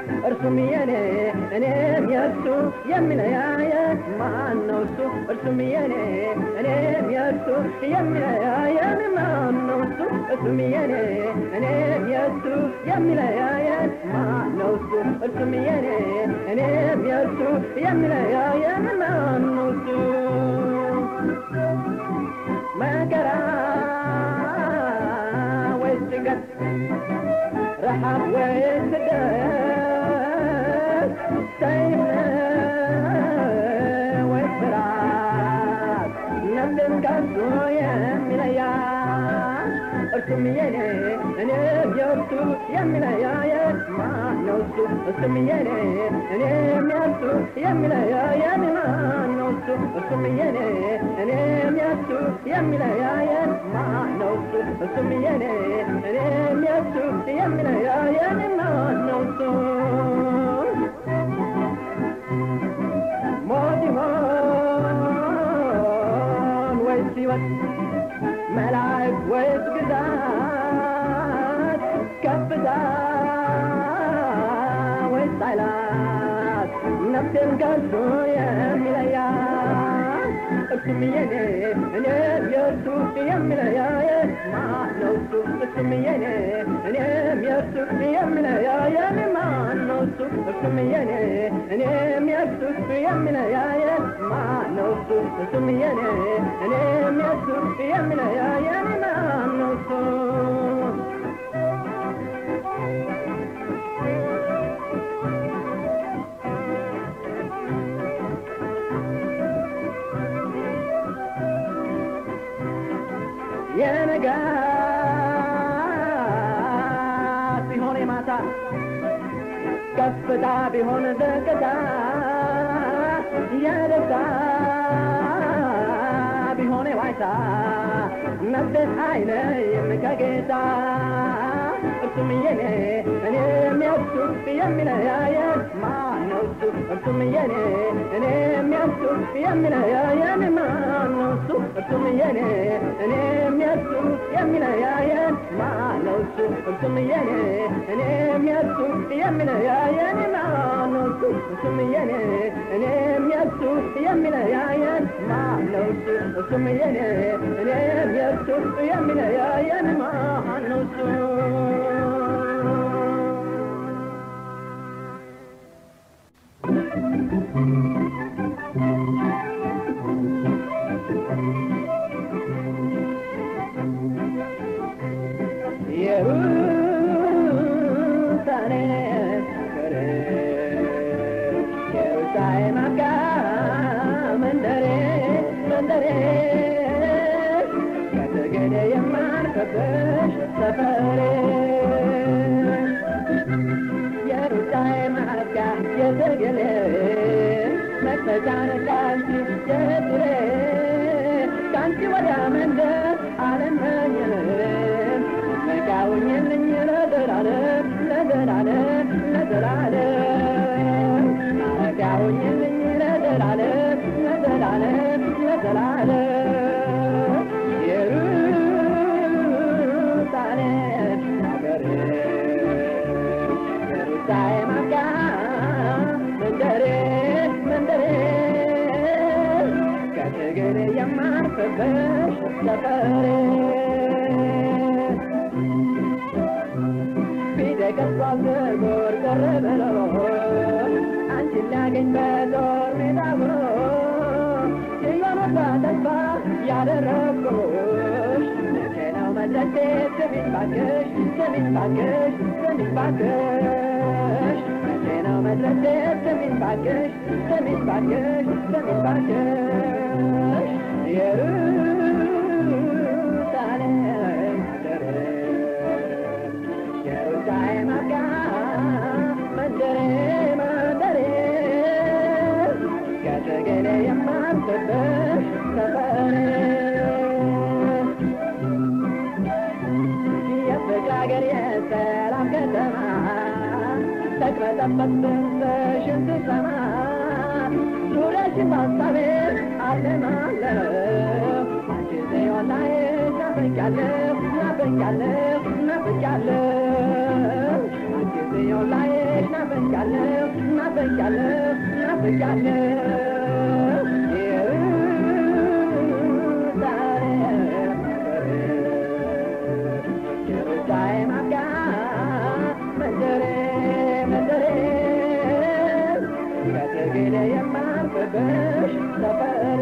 እርሱም የኔ እኔም የእርሱ የሚለያየን ማነው እሱ? እርሱም የኔ እኔም የእርሱ የሚለያየን ማነው እሱ? እርሱም የኔ እኔም የእሱ የሚለያየን ማነው እሱ? እርሱም የኔ እኔም የእርሱ የሚለያየን ማነው እሱ? መከራ ወይስ ጭንቀት ረሃብ ወይስ ስደት ሰይፍ ወይስ ራብ ነፍስን ከእርሱ የሚለያት እርሱም የኔ እኔም የእርሱ የሚለያየን ማነው እሱ? እርሱም የኔ እኔም የእርሱ የሚለያየን ማነው እሱ? እርሱም የኔ እኔም የእርሱ የሚለያየን ማነው እሱ? እርሱም የኔ እኔም የእርሱ የሚለያየን ማነው እሱ? ሞት ይሆን ወይስ ሕይወት መላእክት ወይስ ግዛት ከፍታ ወይስ ኃይላት ነፍሴን ከእርሱ የሚለያት እርሱም የኔ እኔም የእርሱ የሚለያየን ማነው እሱ? እርሱም የኔ እኔም የእርሱ የሚለያየን ማነው እሱ? እርሱም የኔ እኔም የእርሱ የሚለያየን ማነው እሱ? እርሱም የኔ እኔም የእርሱ የሚለያየን ማነው እሱ? የንጋት ቢሆን የማታ ከፍታ ቢሆን ዝቅታ የደስታ ቢሆን የዋይታ ነፍሴን አይለይም ከጌታ እርሱም የኔ እኔም የእርሱ የሚለያየን ማነው እሱ? እርሱም የኔ እኔም የእርሱ የሚለያየን ማነው እሱ? እርሱም የኔ እኔም የእርሱ የሚለያየን ማነው እሱ? እርሱም የኔ እኔም የእርሱ የሚለያየን ማነው እሱ? እርሱም የኔ እኔም የእርሱ የሚለያየን ማነው እሱ? እርሱም የኔ እኔም የእርሱ የሚለያየን ማነው እሱ? ናፍቄያለሁ ናፍቄያለሁ ናፍቄያለሁ ኢየሩሳሌም አፍቃ መንደሬ መንደሬ ከትግል የማርፍብሽ ሰፈሬ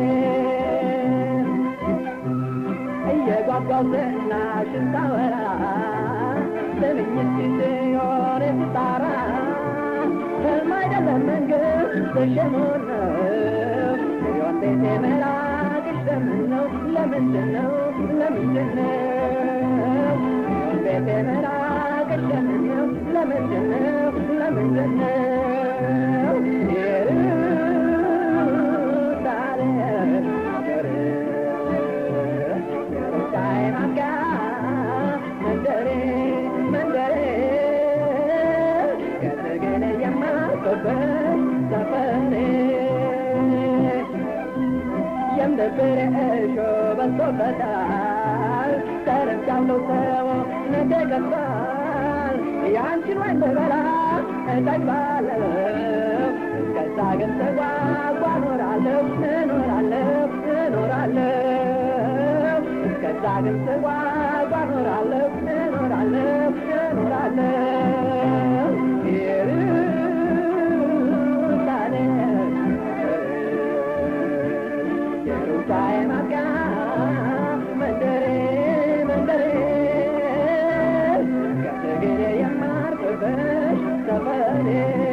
እየጓጓው ዝናሽን ሳወራ ስምኝት ሲሆን ስጣራ ህልም አይደለም መንገድ ተሸሞን ነው ሕይወት ቤቴ መራቅሽ ለምን ነው ለምንድን ነው ለምንድን ነው ሕይወት ቤቴ መራቅሽ ለምን ነው ለምንድን ነው ለምንድን ነው መንደሬ መንደሬ ከትግል የማርፍበት ሰፈሬ የምድብር እሾ በዝቶበታል ተረግጫለሁ ሰው ነገ ገባል ያንቺን ወይን ብበላ እጠግባለሁ እስከዛ ግን ተጓጓ እኖራለሁ እኖራለሁ እኖራለሁ እስከዛ ግን ተጓጓ እኖራለሁ እኖራለሁ እኖራለሁ ኢየሩሳሌም አፍቃ መንደሬ መንደሬ ከትግል የማርፍብሽ ሰፈሬ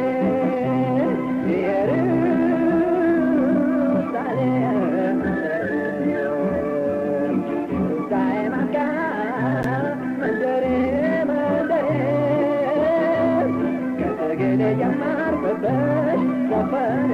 ኢየሩሳሌም አፍቃ መንደሬ መንደሬ ከትግል የማርፍብሽ ሰፈሬ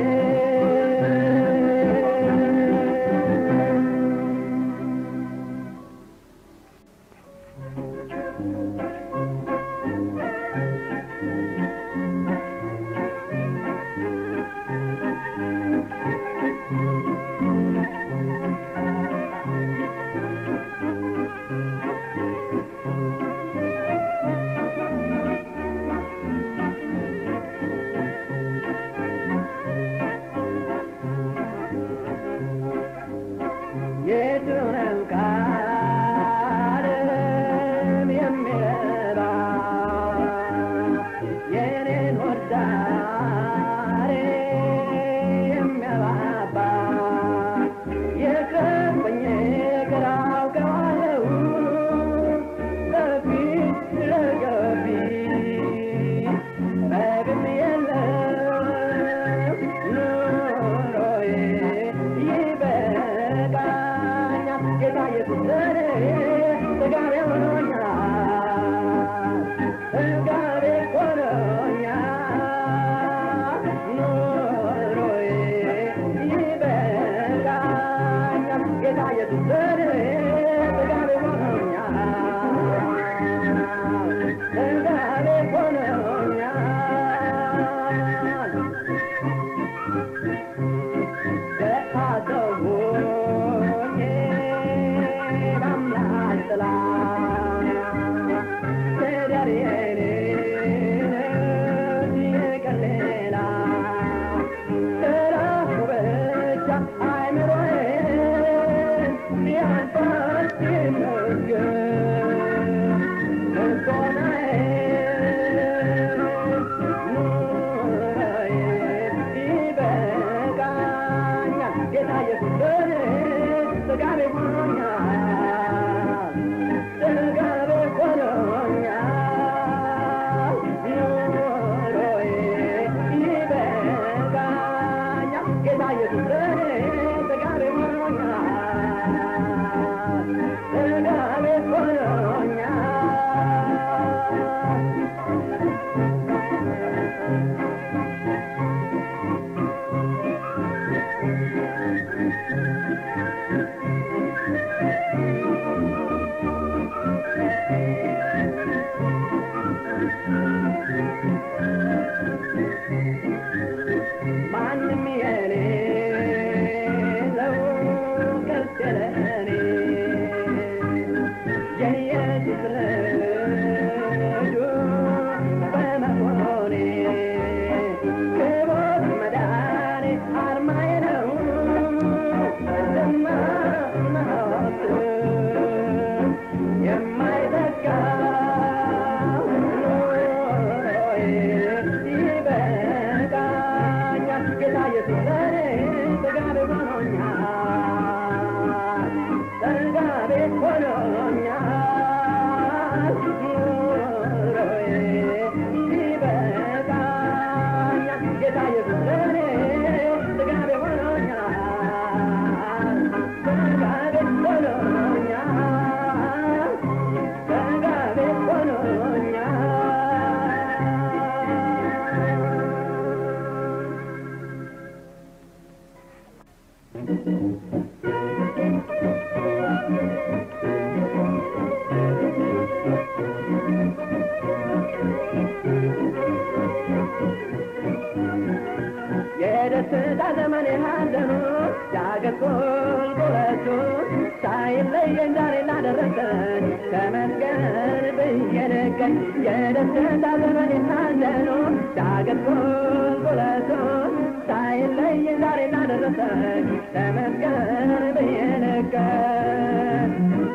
የደስታ ዘመን የሐዘኑ ዳገት ቁልቁለቱን ሳይለየን ዛሬ ላደረሰን ተመስገን ብዬ ልገኝ የደስታ ዘመን የሐዘኑ ዳገት ቁልቁለቱን ሳይለየን ዛሬ ላደረሰን ተመስገን ብዬ ልገኝ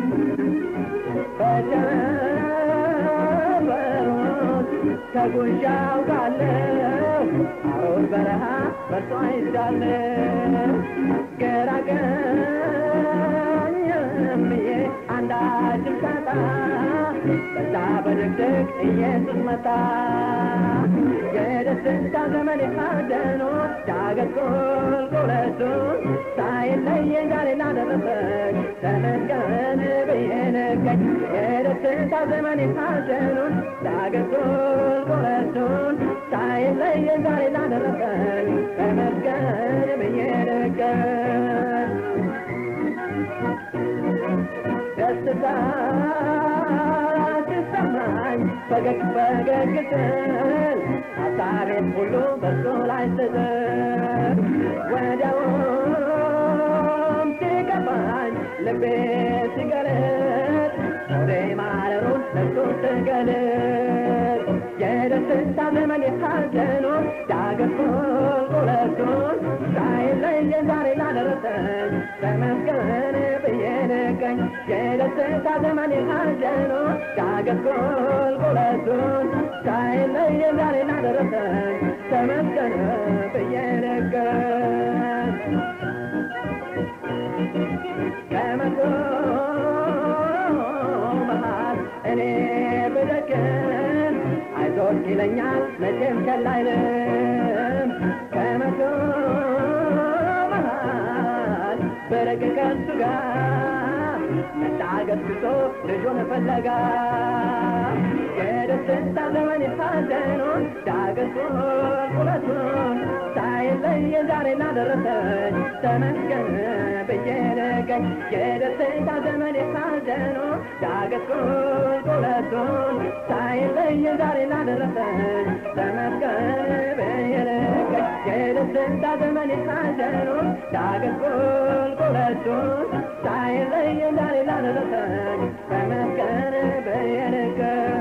በጀበሩት ተጉዣው ካለው አሮን በረሃ በርቶ አይቻለሁ ግራ ቀኝም ብዬ አንዳችም ሳጣ በዛ በድቅድቅ ኢየሱስ መጣ የደስታ ዘመን የሐዘኑ ዳገት ቁልቁለቱን ሳይለየን ዛሬ ላደረሰን ተመስገን ብዬ ልገኝ የደስታ ዘመን የሐዘኑን ዳገት ቁልቁለቱን ሳይለየን ዛሬ ላደረሰን ተመስገን ብዬ ልገኝ ደስታ ሲሰማኝ ፈገግ ፈገግ ስል ሐሳቤን ሁሉ በእርሱ ላይ ስጥል ወዲያውም ሲከፋኝ ልቤ ሲገለጥ ሆዴ ማረሩን ለእርሱ ስገልጥ የደስታ ዘመን የሐዘኑ ዳገት ቁልቁለቱን ሳይለየን ዛሬ ላደረሰን ተመስገን ብዬ ልገኝ የደስታ ዘመን የሐዘኑ ዳገት ቁልቁለቱን ሳይለየን ዛሬ ላደረሰን ተመስገን ብዬ ልገኝ ከመቶ መሃል እኔ ብደክም አይዞህ ይለኛል መቼም ቸል አይልም ከመቶ መሃል ብርቅ ከእሱ ጋር መጣ ገስግሶ ልጁን ፍለጋ የደስታ ዘመን የሐዘኑን ዳገት ቁልቁለቱን ሳይለየን ዛሬ ላደረሰን ተመስገን ብዬ ልገኝ የደስታ ዘመን የሐዘኑ ዳገት ቁልቁለቱን ሳይለየን ዛሬ ላደረሰን ተመስገን ብዬ ልገኝ የደስታ ዘመን የሐዘኑ ዳገት ቁልቁለቱን ሳይለየን ዛሬ ላደረሰን ተመስገን ብዬ ልገኝ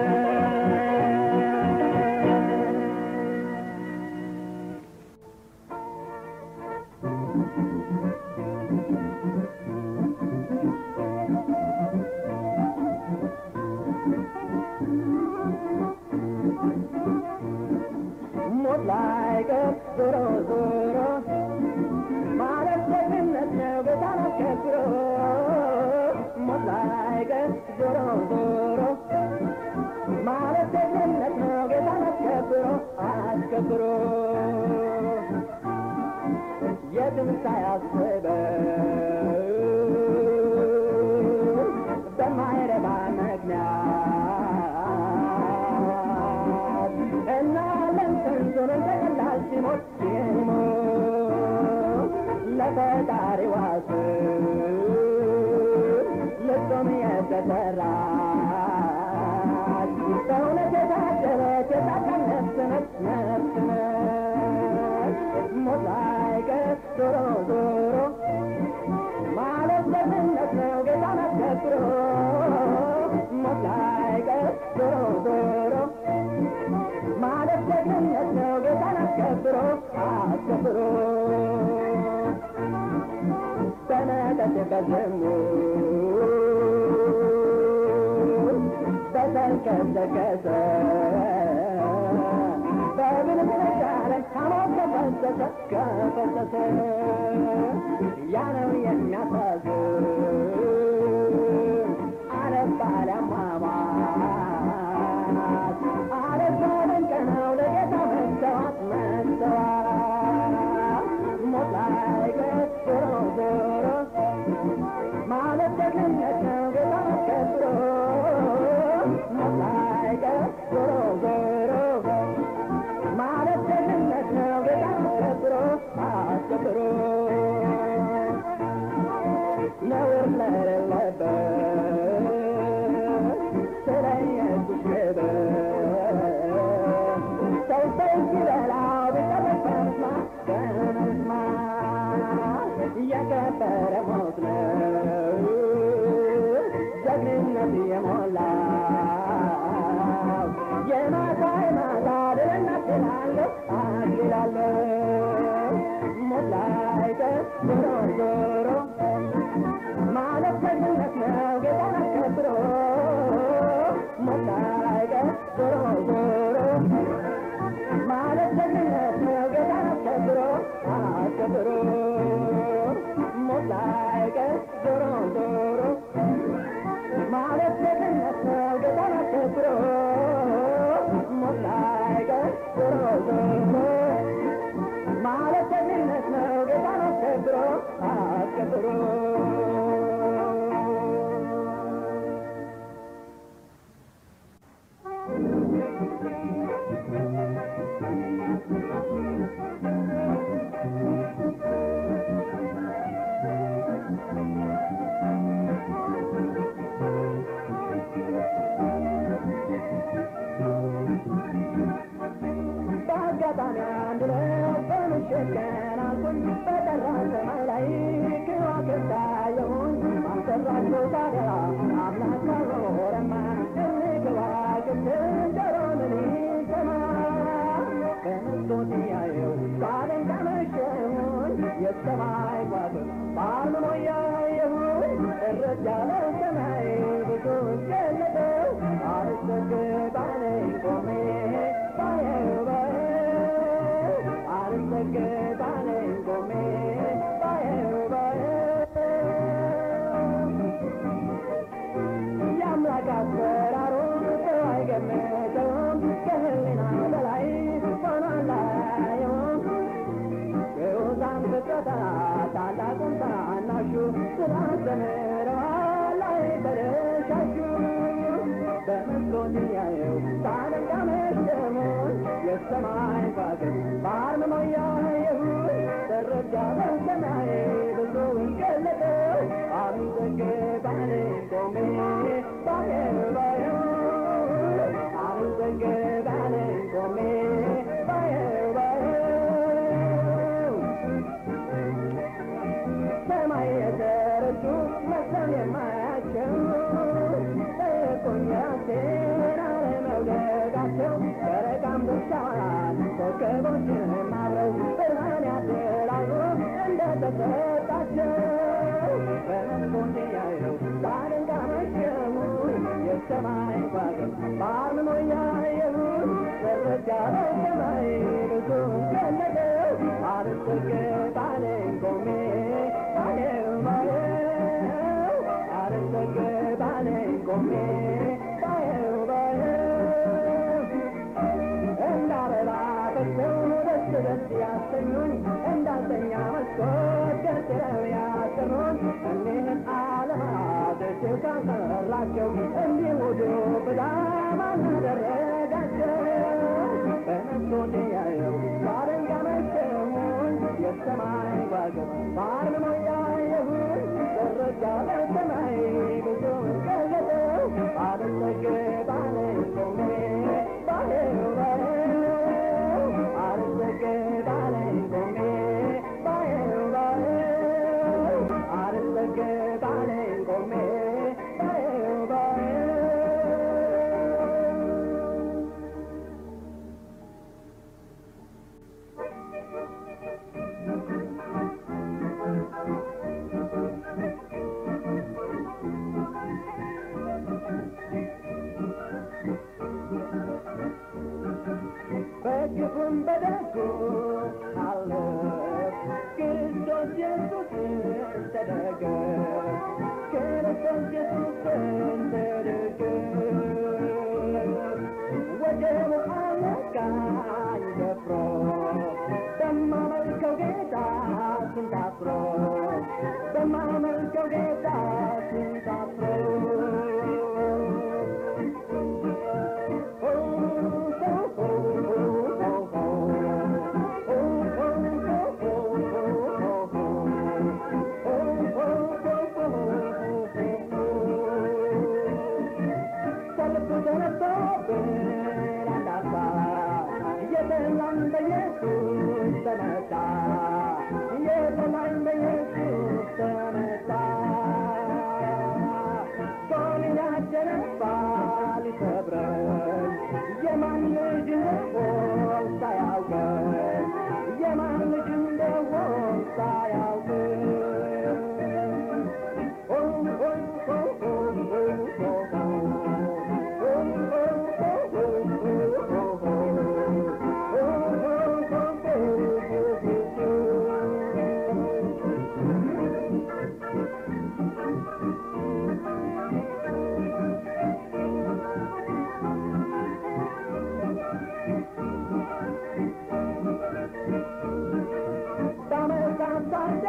ሞት ላይቀር ዞሮ ዞሮ ማለት ደግነት ነው ጌታን አስከብሮ ሞት ላይቀር ዞሮ ዞሮ ማለት ደግነት ነው ጌታን አስከብሮ የትም ሳያስበው በማይረባ ምክንያት እና ለንተንዞን ተቀላል ሲሞት ለፈጣሪ ዋስ ልጾም የተሰራች በእውነት የታደለች የጻድቃን ነፍስ ነች ሞት ላይቀር ዞሮ ዞሮ ማለት ደግነት ነው ጌታን አስከብሮ ሞት ላይቀር ዞሮ ዞሮ ማለት ደግነት ነው ጌታን አስከብሮ በመጠጥ በዝሙት በተልከሰከሰ በብልጭልጫን ሐሞት ከፈሰሰ ያ ነው የሚያሳዝን አለባለ አሟሟት አለዛ ድንቅ ነው ለጌታ መሰዋት ሞት ላይቀር ዞሮ ዞሮ ማለት ደግነት ነው ጌታ አስከብሮ ሞት ላይቀር ዞሮ ዞሮ ማለት ደግነት ነው ጌታ አስከብሮ ነውር ለሌለበት አስከብሮ ሞት ላይ ቀር ዞሮ ዞሮ ማለት ደግነት ነው ጌታን አስከብሮ ሞት ላይ ቀር ዞሮ ዞሮ ማለት ደግነት ነው ጌታን አስከብሮ አስከብሮ በአጋጣሚ አንድ ዕለት በምሽት ቀን አልኩኝ በጠራ ሰማይ ላይ ከዋክብት አየሁኝ አልሰራቸው ታዲያ አምላክ ካልኖረማ ከዋክብትን ጆሮ ምን ይሰማ በመስኮት እያየሁ ሳደንቅ አመሸሁኝ የሰማይ ከዋክብት ባርምሞ እያየሁኝ ጥርት ያለ ሰማይ ብዙውን ገለጠው አልሰግድ አለኝ ቆሜ ባየው አልሰግድ አለኝ ቆሜ ባየው የአምላክ አሰራሩ ሰው አይገምተውም ከህሊና በላይ ሆኗል አላየውም ግዑዛን ፍጥረታት ታላቁም ታናሹ ስላስተምረዋል አይበረሻሹ በመስኮት እያየሁ ሳደንቅ አመሸሁኝ የሰማይ ከዋክብት ባርምሞ እያየሁኝ ጥርት ያለ ሰማይ ብዙውን ገለጠው አልሰግድ አለኝ ቆሜ ባየው አልሰግድ አለኝ ቆሜ ባየው ሰማይ የተረሱ መስለው የማያቸው ጠየቁኝ አለመውደዳቸው ጨረቃም ብቻዋን ኮከቦችም አብረው ብርሃን ያድላሉ እንደተሰጣቸው በመስኮት እያየሁ ሳደንቅ አመሸሁኝ የሰማይ ከዋክብት ባርምሞ እያየሁኝ ጥርት ያለ ሰማይ ብዙውን ገለጠው አልሰግድ አለኝ ቆሜ ባየው አልሰግድ አለኝ ቆሜ ባየው እንዳበባ ፈሰው ደስ ደስ ያሰኙኝ እንዳልተኛ መስኮት ገርጥረው ያሰሩኝ እኒህን ዓለማት እጅግ ካሰራቸው እንዲሁዱ ብዳም አናደረጋቸው በመስኮት እያየሁ ሳደንቅ አመሸሁኝ የሰማይ ከዋክብት ባርምሞ እያየሁኝ ጥርት ያለ ሰማይ ብዙውን ገለጠው አልሰግድ አለኝ ቆሜ ባየው አልሰግድ አለኝ ቆሜ ባየው አልሰግድ አለኝ ቆሜ ባየው በክፉም በደጉ አለፍ ክርስቶስ ኢየሱስን ተደገፍ ክርስቶስ ኢየሱስን ተደገፍ ወጀቡ አነቃኝ ደፍሮ በማመልከው ጌታ ስም ታፍሮ በማመልከው ጌታ ስም ታፍሮ ተመታ የተማኝ በኢየሱስ ተመታ ጎልያድ ደነፋ ሊሰብረን የማን ልጅ እንደሆን ሳያውቀን የማን ልጅ እንደሆን ሳያውቀን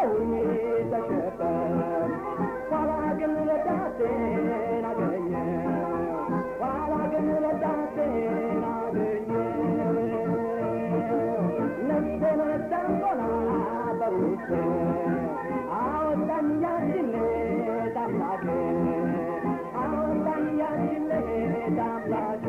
ሰውኝ ተሸፈን ኋላ ግን ረዳቴን አገኘ ኋላ ግን ረዳቴን አገኘ ነፍሴን ወዳንጎላ በውስጤ አወጣኝ ያችን ሌት አምላኬ አወጣኝ ያችን ሌት አምላኬ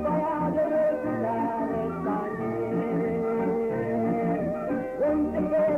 When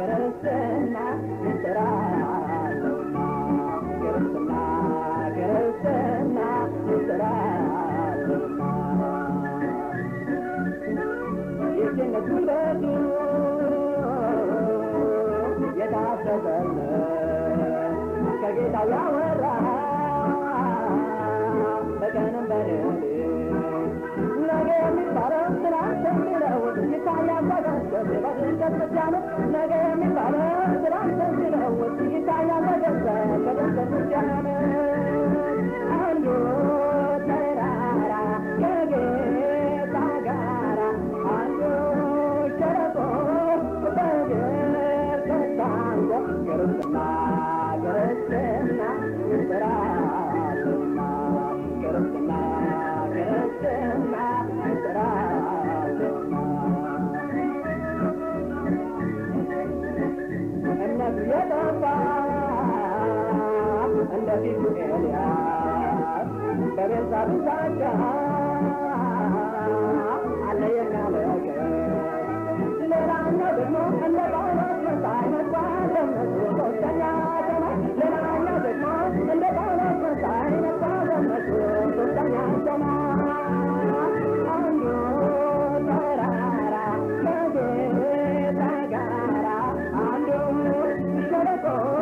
ክርስትና ይሰራሉና ክርስትና ክርስትና ይሰራሉና የጀነት ጉልበቱ የታሰበለት ከጌታው ያወራ በቀንም በሌሊት ነገ የሚባለው ትናንት የሚለውጥ ይታያል በገሰት በድንገት ብቻ ነው። ነገ የሚባለው ትናንት የሚለውጥ ይታያል በገሰት በድንገት ብቻ ነው። አንዱ ተራራ ከጌታ ጋራ አንዱ ሸለቆ በግር ተታንቆ ክርስትና ክርስትና ይሰራሉና ክርስትና ክርስትና ይሰራሉና እምነቱ የጠፋ እንደ ፊቱ ኤልያስ በቤርሳቤ ሳቻ አለ የሚያመለክት ሌላኛው ደግሞ እንደ ጳውሎስ መሳይ መጥቷል በእምነቱ ሦስተኛ ሰማይ ሌላኛው ደግሞ እንደ ጳውሎስ መሳይ መጥቷል በእምነቱ ሦስተኛ ሰማይ አንዱ ተራራ ከጌታ ጋራ አንዱ ሸለቆ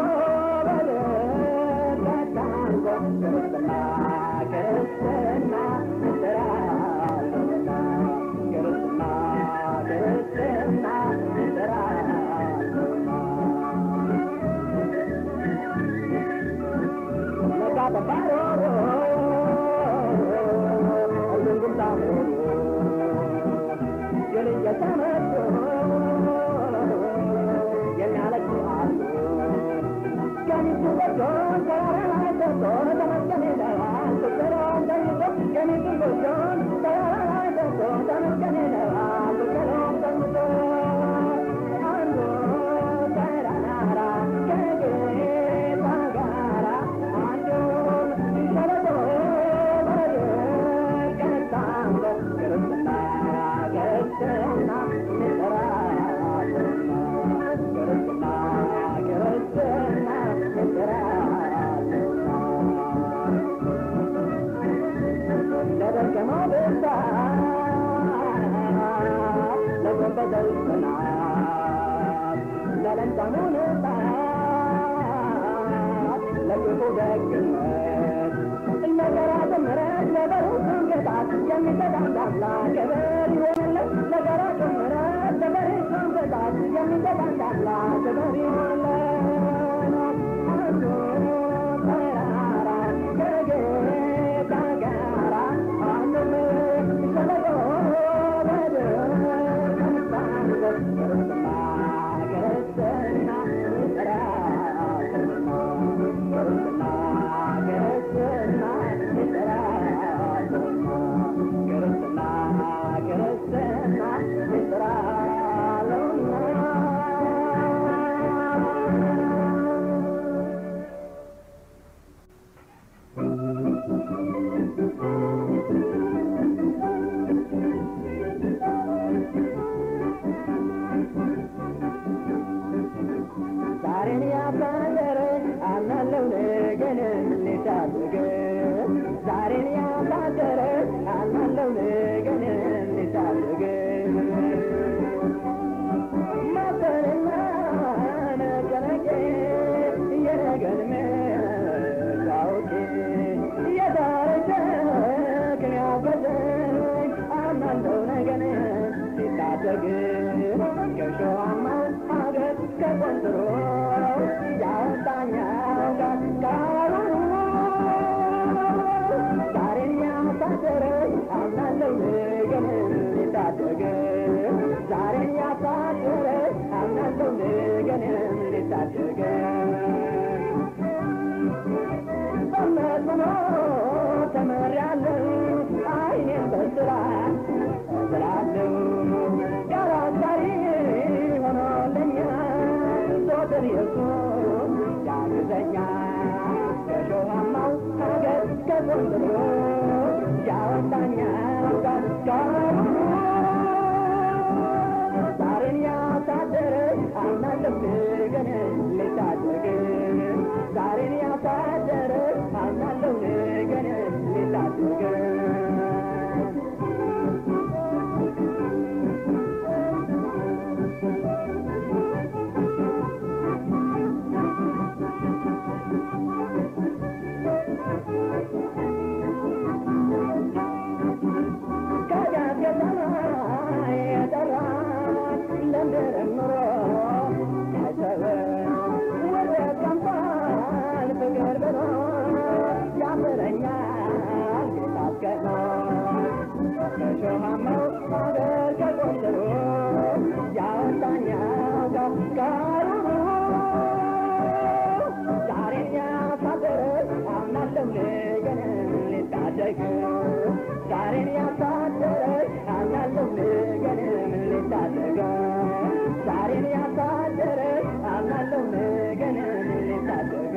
በድር ተታንቆ ክርስትና ክርስትና ይሰራሉና ክርስትና ክርስትና ይሰራሉና ነጋ ተባሮሮ ሁሉም ታምሮ ግን እየተመቱ የሚያለቅሱ አሉ ገሚሱ ጎጆን ተራራ ላይ ሰጥቶ ተመስገን ይለዋል ፍቅሩን ተይዞ ገሚሱ ጎጆን ተራራ ላይ ሰጥቶ ተመስገን ይለዋል ፍቅሩን ተይዞ አንዱ ተራራ ከጌታ ጋራ አንዱን ሸለቆ በድር ተታንቆ ክርስትና ክርስትና ይሰራሉና ክርስትና ክርስትና ይሰራሉና ለደከመው ብርታት ለጎበጠው ጽናት ለለምጻሙ ንጣት ለክፉ ደግነት ነገራት ምሕረት ለበሩት እንቅጣት የሚሰጥ አንድ አምላክ ክብር ይሆንለት ነገራት ምሕረት ለበሩት እንቅጣት የሚሰጥ አንድ አምላክ ክብር ይሆንለት አንዱ ተራራ ከጌታ ጋራ አንዱም ሸለቆ በድር ተታንቆ ክርስትና ክርስትና ይሰራሉና ክርስትና ክርስትና ይሰራሉና ክርስትና ክርስትና ይሰራሉና ዛሬን ያሳደረ አምናለው ነገን እንታደገ ዛሬን ያሳደረ አምናለው ነገን እንታደገ ማተርና ነጨነቄ የነገን መታወቄ የዳረሸክን ያበዘኝ አምናለው ነገን ሲታደግ ከሸዋማ ሀገር ከቆንጥሮ ያወጣኛው ጋር ዛሬን ያሳደረ አምናለው ነገን ሊታደገ ዛሬን ያሳደረ አምናለው ነገን ሊታደገ በእምነት መኖር ተምሬያለሁ አይኔን በስራ ስላለሁ ጋር አሳሪ ሆኖልኛል ዞትር ኢየሱስ ያግዘኛል ከሾሃማው ሀገር ከቆንጥሮ ያወጣኛል ጋር ዛሬን ያሳደረ አምናለሁ ነገን ልታደግ ዛሬን ያሳደረ አምናለሁ ነገን ልታደግ ዛሬን ያሳደረ አምናለሁ ነገን ልታደግ ዛሬን ያሳደረ አምናለሁ ነገን ልታደግ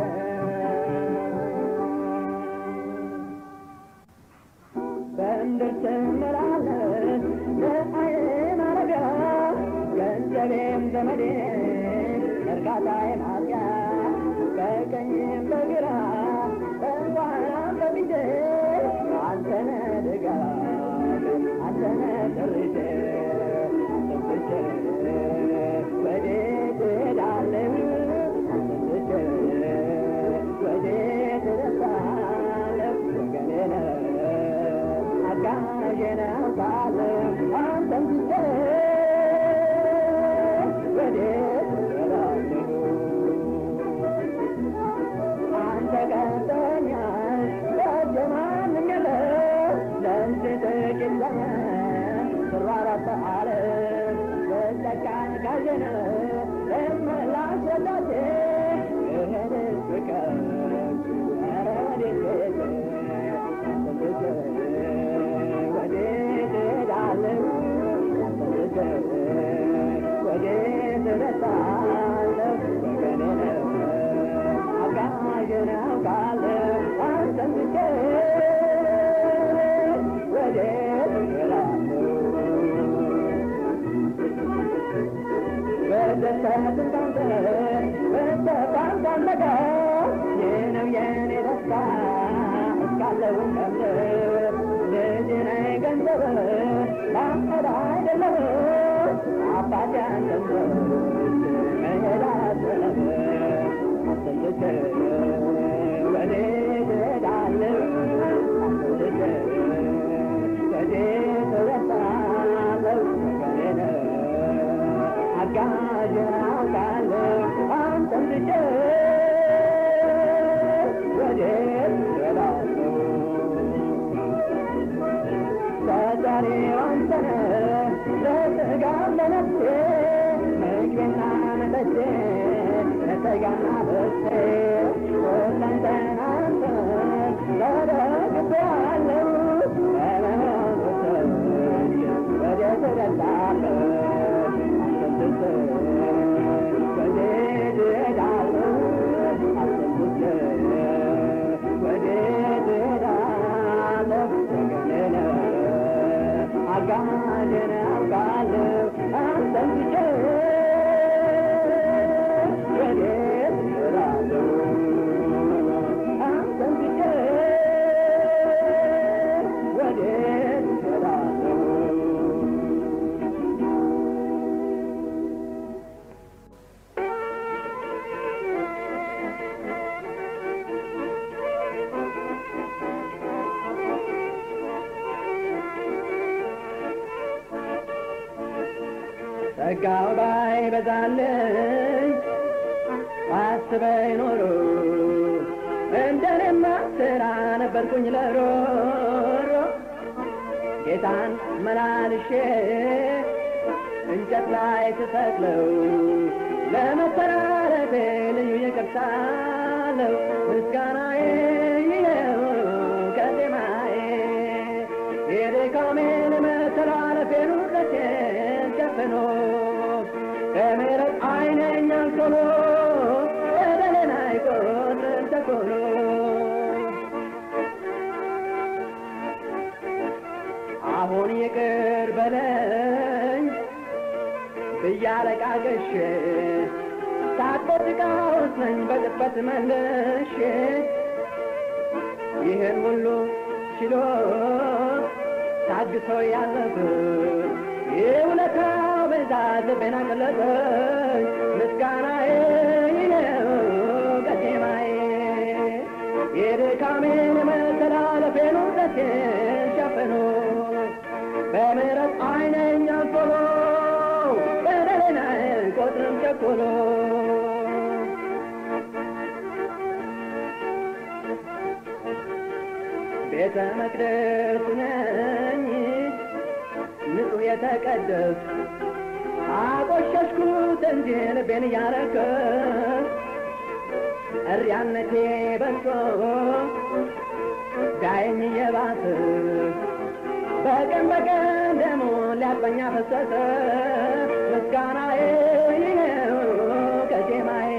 በእንድር ትምላለች በዓይን አረጋ ገንዘቤም ዘመዴም እርካታዬ ማርያ በቀኝም በግራ በኋላም በፊቴ አንተነ ድጋፍ አንተነ ጥሪቴ አትንትቼ ወዴት እሄዳለሁ አትንትቼ ወዴት እደርሳለሁ ወገኔ ነህ አጋዤ ነህ አውቃለሁ አንተን ትቼ ወዴት እሄዳለሁ አንተ ቀርተኛል በጀማንም የለም ለእንስት ቂለኛ ስሯራት ዓለም በጨካኝ ካዥነ ለመላሽ ወዳቴ እህልስ ፍቅር ኧረ ወዴት ቤት አትንትቼ ወዴት እሄዳለሁ አትንትቼ ወዴት እደርሳለሁ ወገኔ ነህ አጋዤ ነህ አውቃለሁ አንተን ትቼ ወዴት እሄዳለሁ በደስታም ካንተ በተስፋም ካንተ ጋር ይህ ነው የኔ ደስታ እስካለሁ ከምድር ልጅ ነህ ገንዘብ ላንተ አይደለም አባቴ አንተን መሄድ አልችልም አትንትቼ ወዴት እሄዳለሁ አትንትቼ ወዴት እደርሳለሁ ወገኔ ነህ አጋዤ ነህ አውቃለሁ አንተን ትቼ ወዴት እሄዳለሁ ፈጣሪው አንተ ነህ ለሥጋም ለነፍሴ ምግቤና መጠጤ ለሥጋና ለነፍሴ ሁለንተና አንተ ተረክቤአለሁ በመንፈስህ ወዴት እደርሳለሁ አትንትቼ ወዴት እሄዳለሁ አትንትቼ ወዴት እሄዳለሁ ወገኔ ነህ አጋዤ ነህ አውቃለሁ አንተን ትቼ ወዴት እሄዳለሁ አንተን ትቼ ወዴት እሄዳለሁ ጸጋው ባይበዛልኝ አስበኝ ኖሮ እንደኔማ ስራ ነበርኩኝ ለሮሮ ጌታን መላልሼ እንጨት ላይ ተሰቅለው ለመተላለፌ ልዩ ይቅርታ አለው ምስጋናዬ ይኸው ከዜማዬ የድካሜን መተላለፌን ውጥረቴን ሸፍኖ ከምሕረት ዓይኔን አንሶሎ በደሌን አይቆጥርም ተኮኖ አሁን ይቅር በለኝ ብዬ አለቃቅሼ ሳትበጥቃውስ ነኝ በቅጽበት መልሼ ይህን ሁሉ ችሎ ታግሶ ያለፍን የውለታው ብዛት ልቤን አቀለጠኝ ምስጋናዬ ይኸው ቀጤማዬ የድካሜን መተላለፌን ውጥረቴን ሸፍኖ በምሕረት ዓይነኝ አልፎሎ በደሌን አይቆጥርም ቸኩሎ ቤተ መቅደስ ነኝ ንጹሕ የተቀደስኩ አቆሸሽኩት እንጂ ልቤን እያረከስኩ እሪያነቴ በዝቶ ዳይኝ እየባሰ በቀን በቀን ደሞ ሊያጥበኛ ፈሰሰ ምስጋናዬ ይኸው ቀጤማዬ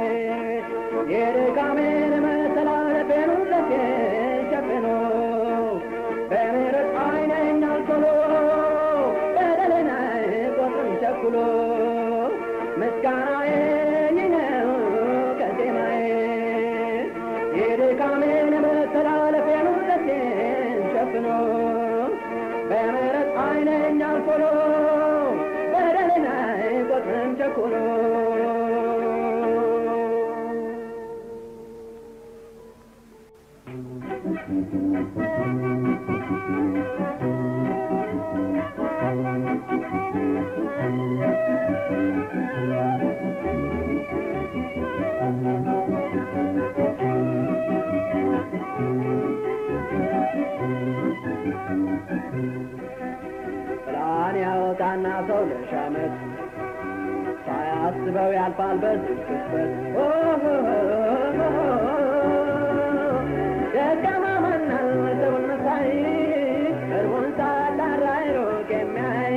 የድካሜን መተላለፌን ውጥረቴን ሸፍኖ በምሕረት ዓይነኝ አልፎሎ በደሌን አይቆጥርም ቸኩሎ ምስጋናዬ ይኸው ቀጤማዬ የድካሜን መተላለፌን ውጥረቴን ሸፍኖ በምሕረት ዓይነኝ አልፎሎ በደሌን አይቆጥርም ቸኩሎ ብርሃን ያወጣና ሰው ለሻመት ሳያስበው ያልፋል በዚህ ቅጽበት ደካማ ማናል ሰውን መሳይ እርቦን ሳጣራ ሩቅ የሚያይ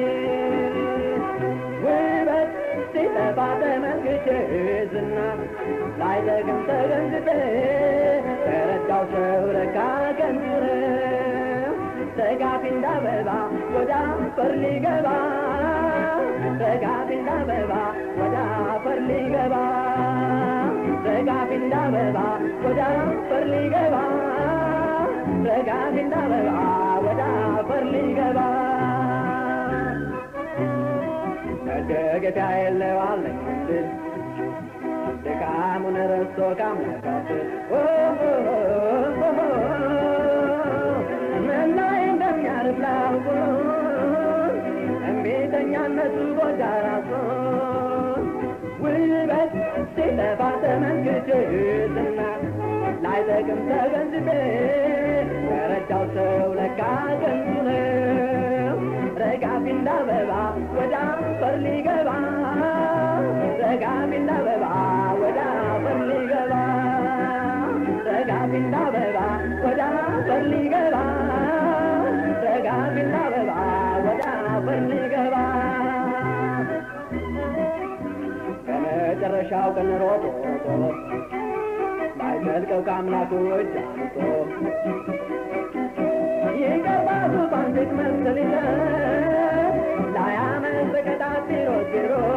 ውበት ሲጠፋ ተመልክቼ ዝና ላይጠቅም ተገንዝቤ ተረዳው ሰው ለካ ከንቱ ነው ተጋፊ እንዳበባ ወደ አፈር ሊገባ ተጋፊ እንዳበባ ወደ አፈር ሊገባ ተጋፊ እንዳበባ ወደ አፈር ሊገባ ተጋፊ እንዳበባ ወደ አፈር ሊገባ መደገፊያ የለው አለኝ ድል ድካሙን ረስቶ ካመለካት መላይ እንደሚያርፍ ላውቁ እምቢተኛነቱ ጎዳ ራሱን ውበት ሲጠፋ ተመልክቼ ዝና ላይጠቅም ተገንዝቤ ተረዳው ሰው ለካ ከንቱ ነው ረጋፊ እንዳበባ ወደ አፈር ሊገባ ረጋፊ እንዳበባ ወደ አፈር ሊገባ ረጋፊ እንዳበባ ወደ አፈር ሊገባ ረጋፊ እንዳበባ ወደ አፈር ሊገባ በመጨረሻው ቀን ሮጦ ላይዘልቀው ከአምላኩ እጅ አንስቶ ይገባሉ ባንዲት መሰል ላያመልጥ ቅጣት ሲሮጥ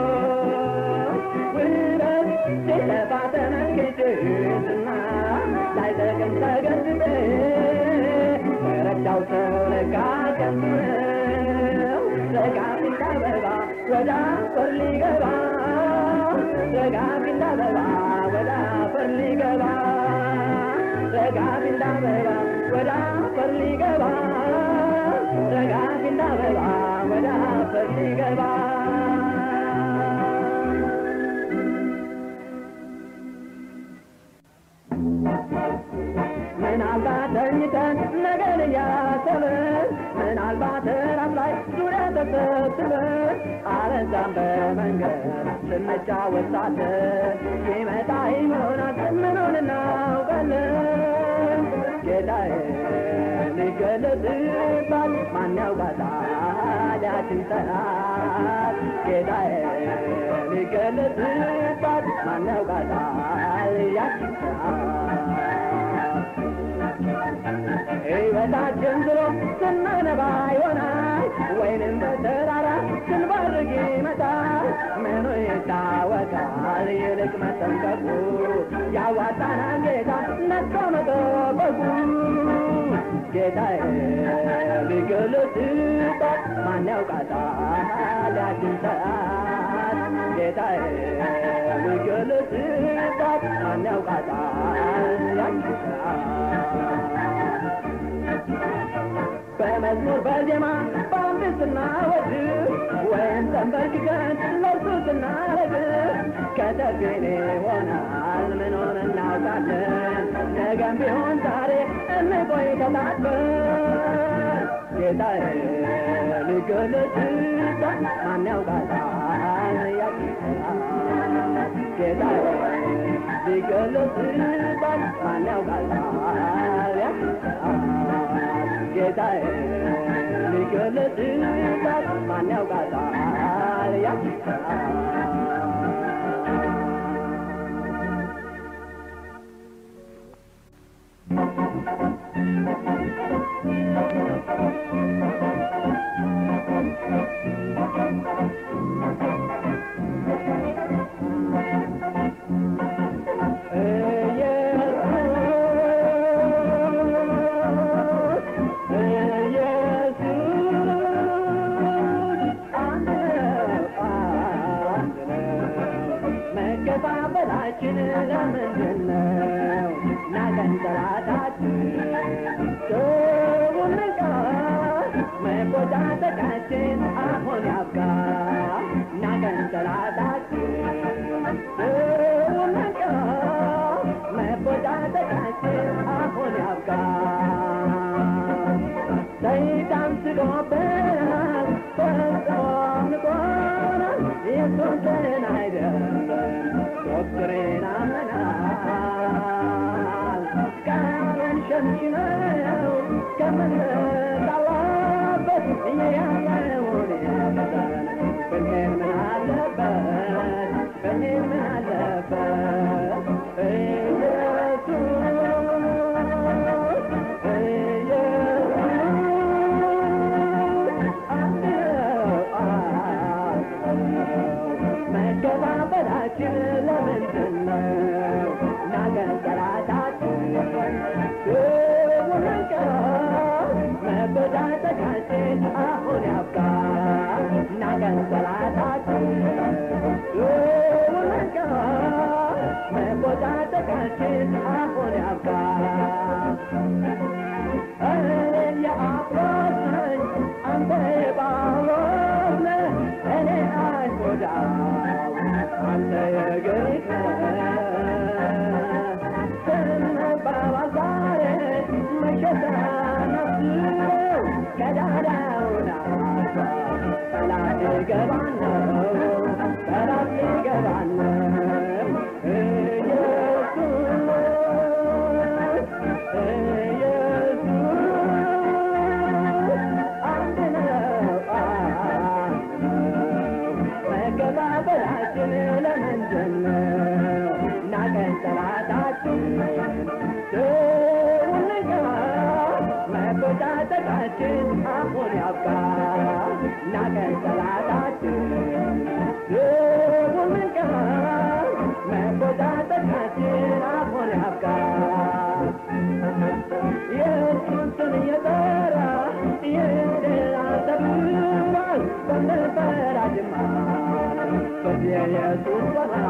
ውበት ሲጠፋ ተመልክቼ ዝና ላይጠቅም ተገንዝቤ ተረዳው ሰው ለካ ከንቱ ነው ረጋፊ እንዳበባ ወደ አፈር ሊገባ ረጋፊ እንዳበባ ወደ አፈር ሊገባ ረጋፊ እንዳበባ ወደ አፈር ሊገባ ረጋፊ እንዳበባ ወደ አፈር ሊገባ ምናልባት ተኝተን ነገር እያሰብን ምናልባት ራስ ላይ ዙሪያ ተሰብስበን አለዛም በመንገድ ስንጫወት ሳለን ይመጣ ይሆናል ምኑን እናውቃለን ጌታዬ ሊገለጽባት ማን ያውቃታል ያችን ሰዓት ጌታዬ ሊገለጽባት ማን ያውቃታል ያችን ሰዓት ሕይወታችን ብሎ ስናነባ ይሆናል ወይንም በተራራ ስንባርግ ይመጣል ምኑ ይታወቃል ይልቅ መጠንቀቁ ያዋጣናል ጌታ ነቅቶ መጠበቁ ጌታዬ ቢገለጥባት ማን ያውቃታል ያችን ሰዓት ጌታዬ ቢገለጥባት ማን ያውቃታል ያችን ሰዓት በመዝሙር በዜማ በአንድ ስናወድ ወይም ተንበርክከን ለእርሱ ስናረግ ከተገኘ ይሆናል ምኑን እናውቃለን ነገም ቢሆን ዛሬ እንቆይ ተጣጥበን ጌታዬ ሊገለጥባት ማን ያውቃታል ያችን ሰዓት ጌታዬ ሊገለጥባት ማን ያውቃታል ያችን ሰዓት ጌታዬ ሊገለጥባት ማን ያውቃታል ያችን ሰዓት መከፋፈላችን ለምንድን ነው? ናገንዘራታችን ሰውን ንቃ መቆጣጠቃችን አሁን ያብቃ ናገንዘራታችን ሰውን ንቃ መቆጣጠቃችን አሁን ያብቃ ሰይጣን ስሎብናል ፈጽሞም ንቆናል የሱስን አይደለም ዶክትሬን አምነናል ቃሉን ሸምሽነው ከምንጣላበት እያያለውን ያመጣል ብንሄድ ምን አለበት ብንሄድ ምን አለበት መከፋፈላችን ለምንድን ነው? ናገንዘራታችን ስሙን ንቃ መበዳጠቃችን አሁን ያብቃ ናገንዘራታችን ስሙን ንቃ መበዳጠቃችን አሁን ያብቃ እኔ የአጵሎስ ነኝ አንተ የጳውሎስ ነህ እኔ አይሁዳዊ አንተ የግሪክ ነህ ስንባባል ዛሬ መሸታ ነፍስው ቀዳዳውን አሳ ጠላት ሊገባን ነው ጠላት ሊገባን ነው መከፋፈላችን ለምንድን ነው? ናገንዘራታችን ሰውን ንቃ መቆጣጠቃችን አሁን ያብቃ ናገንዘራታችን ሰውን ንቃ መቆጣጠቃችን አሁን ያብቃ የእሱን ስም እየጠራ ይድናል ተብሏል በምንፈራጅማ በኢየሱስ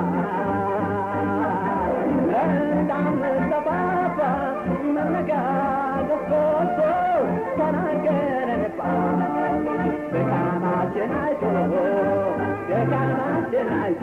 በማል እንዳንጠፋፋ መነጋገር ሶሶ ተናገረንባት ድካማችን አይቶ ድካማችን አይቶ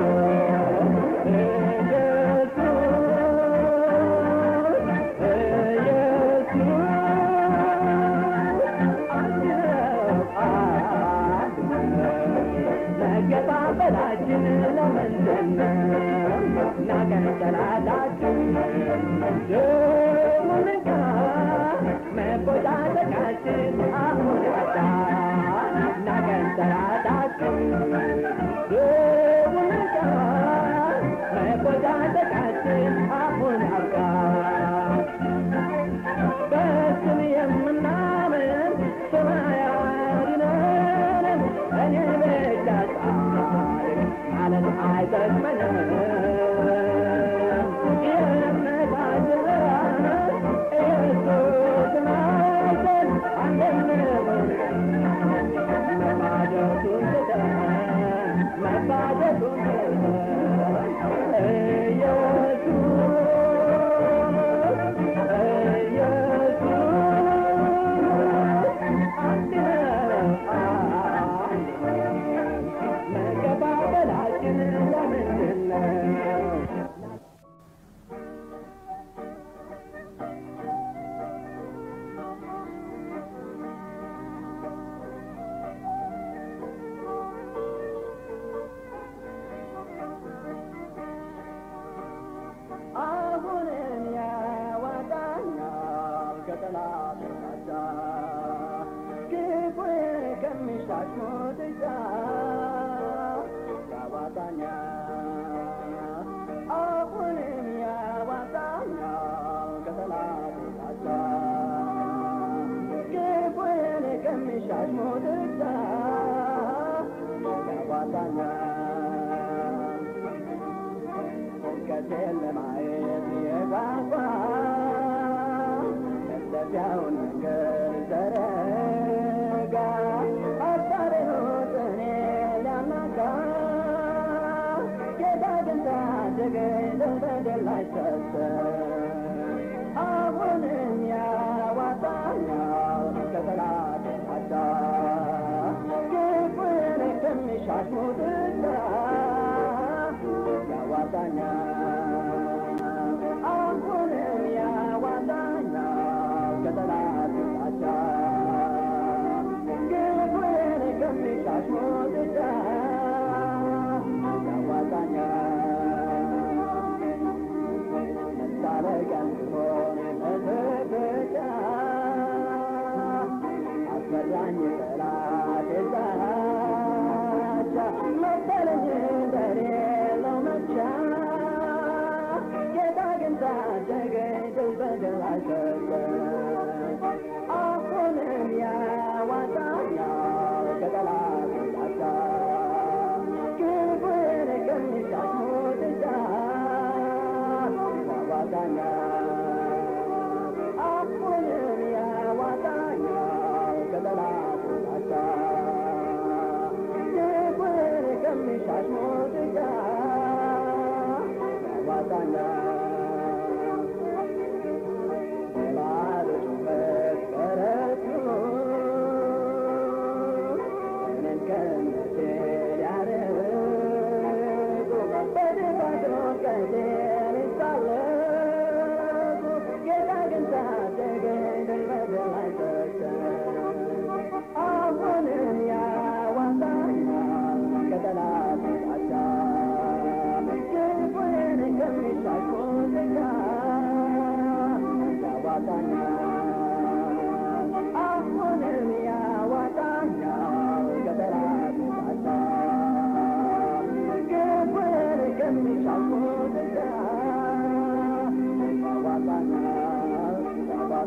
መከፋፈላችን ለምንድን ነው? ናገንዘራታችን ስሙን ንቃ መቆጣጠቃችን አሁን ያብቃ ናገንዘራታችን ስሙን ንቃ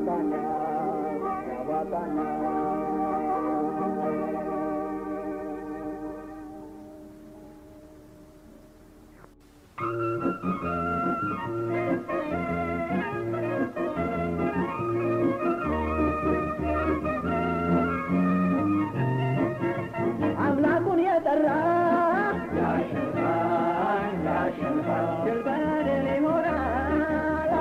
አምላኩን የጠራ ያሸንፋል ያሸንፋል ድል በድል ይሆናል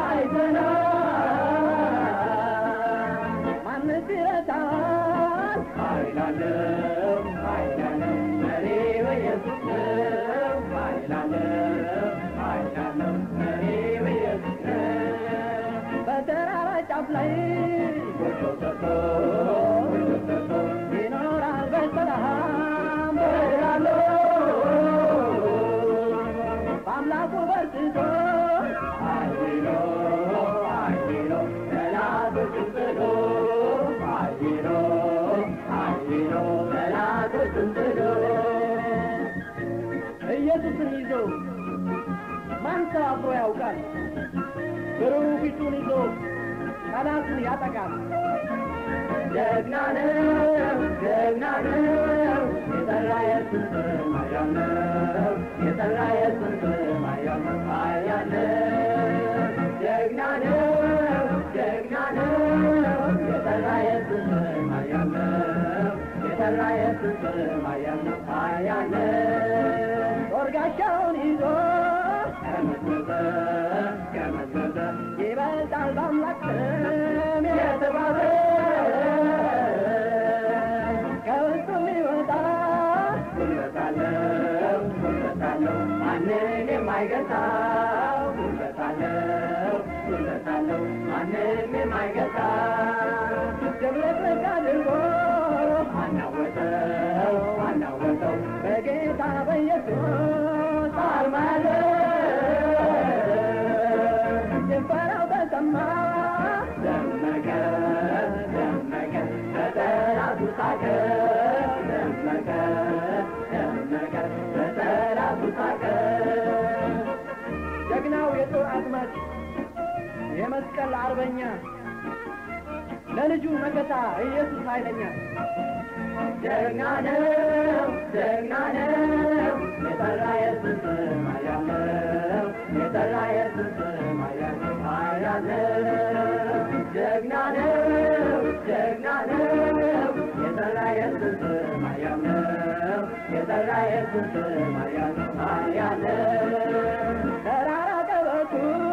አይተናል ማንስ ይረታል ኃይል አለው መሪው ኢየሱስ ነው ኃይል አለው መሪው ኢየሱስ ነው በተራራ ጫፍ ላይ ጎጆ ሰርቶ ይኖራል በሰላም በላለው በአምላኩ በርትቶ አይሎ ጠላቶችን ጥሎ አይሎ ጠላቶችን ጥሎ ኢየሱስን ይዞ ማን ሰው አብሮ ያውቃል? ብሩህ ፊቱን ይዞ ጠላቱን ያጠቃል። ጀግና ነው የጠራ ኢየሱስ ኃያል ነው የጠራ ኢየሱስ ኃያል ነው ጀግና ነው የጠራ ኢየሱስ ኃያል ነው የጠራ ኢየሱስ ኃያል ነው ጦር ጋሻውን ይዞ ከመዘዘ ይበልጣል በአምላክ ስም የተባለ ከውስጡ የሚወጣ ጉልበት አለው ማንን የማይገታው ጉልበት አለው ማንን የማይገታው ድብልቅልቅ አድርጎ አናወጠው በጌታ በኢየሱስ አርማ ያለው ጭፈራው ተሰማ ደመቀ በጠላቱ ሳቀ ደመቀ በጠላቱ ሳቀ ጀግናው የጦር አዝማች የመስቀል አርበኛ ለልጁ መከታ ኢየሱስ ኃይለኛ ጀግና ነው የጠራ ኢየሱስ ኃያል ነው የጠራ ኢየሱስ ኃያል ነው ጀግና ነው የጠራ ኢየሱስ ኃያል ነው የጠራ ኢየሱስ ኃያል ነው ተራራ ቀበቱ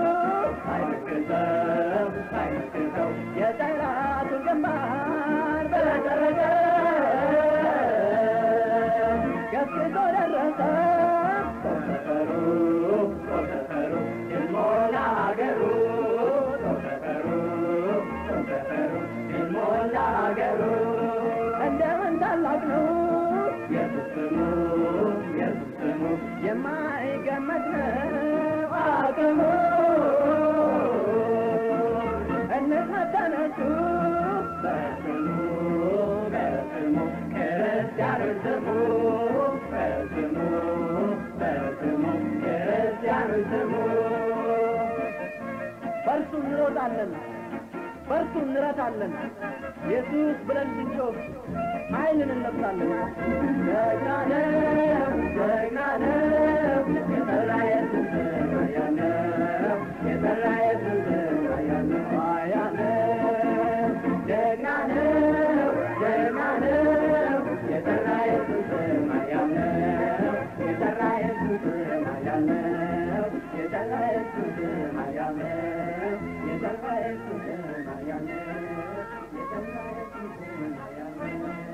አይመክተው የጠላቱን ግንባር በጠረገ ገስግሶ ደረሰ ጦር ድል ሞላ አገሩ ድል ሞላ አገሩ እንደምን ታላቅ ነው ኢየሱስ ስሙ የማይገመት ነው አቅሙ እንተነሱ በስሙ ክርስቲያኖች ስሙ ክርስቲያኖች ስሙ በእርሱ እንሮጣለን በእርሱ እንረታለን ኢየሱስ ብለን ስንጮህ ኃይልን እንለብሳለን ጀግና ነው የጠራ ኢየሱስ ኃያል ነው የጠራ ኢየሱስ ኃያል ነው ጀግና ነው የጠራ ኢየሱስ ኃያል ነው የጠራ ኢየሱስ ኃያል ነው የጠራ ኢየሱስ ኃያል ነው የጠራ ኢየሱስ ኃያል ነው የጠራ ኢየሱስ ኃያል ነው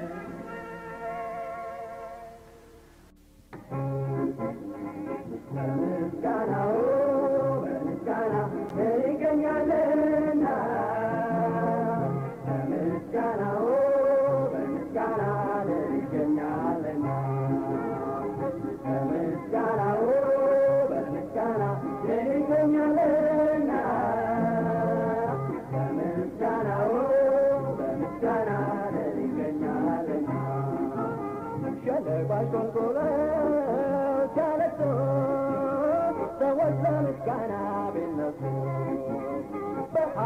በምስጋናው እንገኛለንና በምስጋናው እንገኛለንና በምስጋናው እንገኛለንና በምስጋናው እንገኛለንና ሸለቋሽ ኮንኮሎች ያለቅሱ ሰዎች ለምስጋና ቢነሱ በሐዘኑ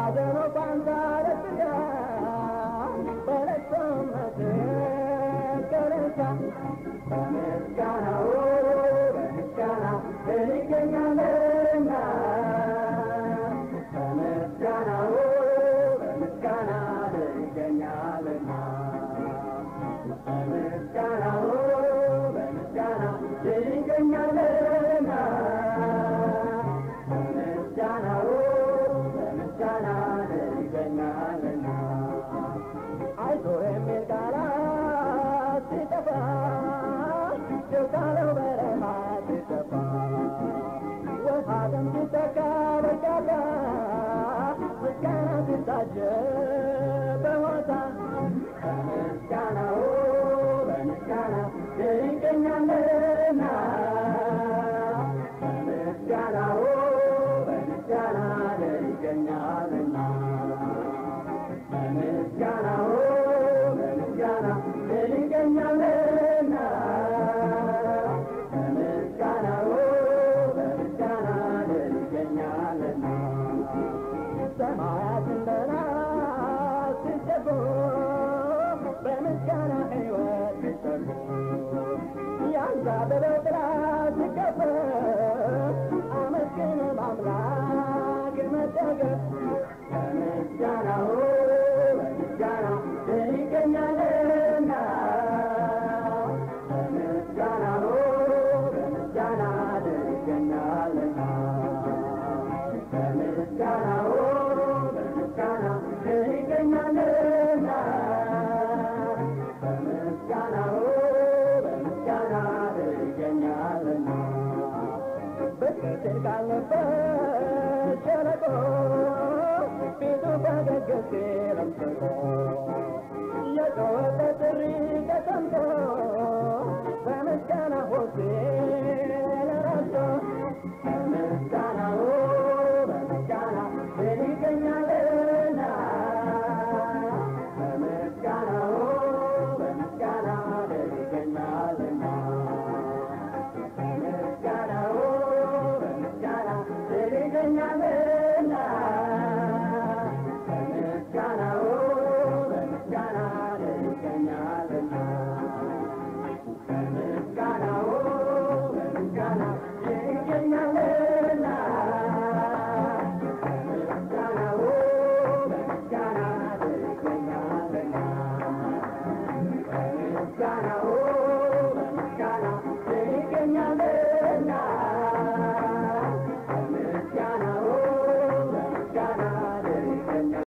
Yo todo te rica tanto